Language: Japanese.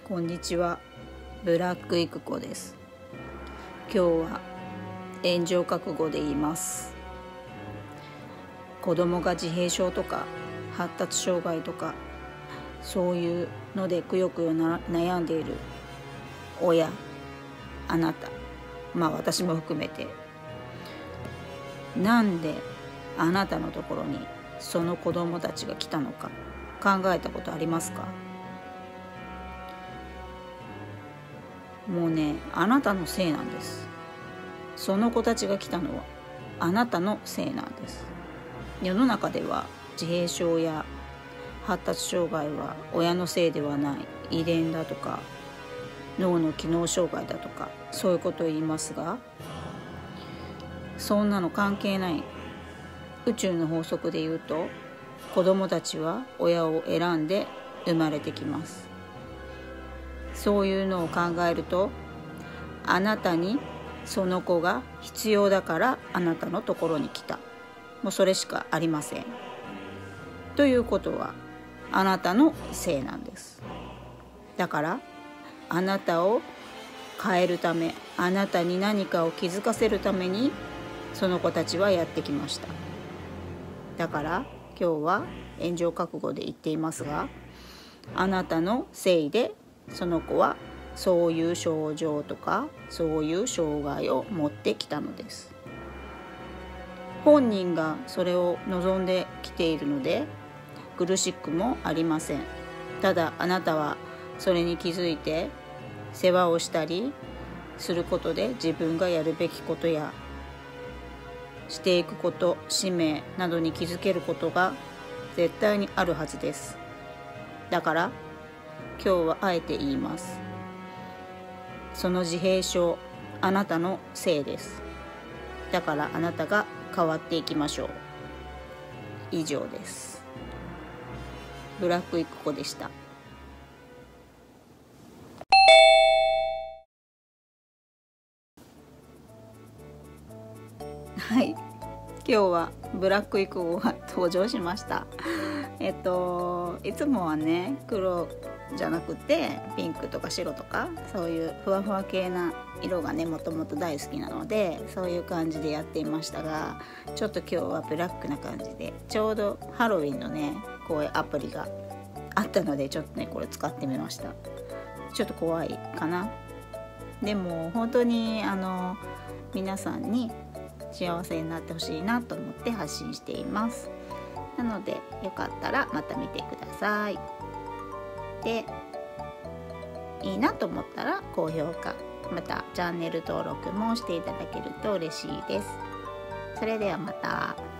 こんにちは、ブラックイクコです。今日は炎上覚悟で言います。子供が自閉症とか発達障害とかそういうのでくよくよ悩んでいる親、あなた、私も含めて、なんであなたのところにその子供たちが来たのか考えたことありますか？もうね、あなたのせいなんです。その子たちが来たのはあなたのせいなんです。世の中では自閉症や発達障害は親のせいではない、遺伝だとか脳の機能障害だとかそういうことを言いますが、そんなの関係ない。宇宙の法則で言うと、子供たちは親を選んで生まれてきます。そういうのを考えると、あなたにその子が必要だからあなたのところに来た。もうそれしかありません。ということはあなたのせいなんです。だからあなたを変えるため、あなたに何かを気づかせるためにその子たちはやってきました。だから今日は炎上覚悟で言っていますが、あなたのせいでその子はそういう症状とかそういう障害を持ってきたのです。本人がそれを望んできているので苦しくもありません。ただあなたはそれに気づいて世話をしたりすることで自分がやるべきことやしていくこと、使命などに気づけることが絶対にあるはずです。だから今日はあえて言います。その自閉症、あなたのせいです。だからあなたが変わっていきましょう。以上です。ブラックイクコでした。はい、今日はブラックイクコが登場しました。いつもはね、黒じゃなくてピンクとか白とかそういうふわふわ系な色がねもともと大好きなので、そういう感じでやっていましたが、ちょっと今日はブラックな感じで、ちょうどハロウィンのねこういうアプリがあったのでちょっとねこれ使ってみました。ちょっと怖いかな。でも本当に皆さんに幸せになってほしいなと思って発信しています。なのでよかったらまた見てください。で、いいなと思ったら高評価、またチャンネル登録もしていただけると嬉しいです。それではまた。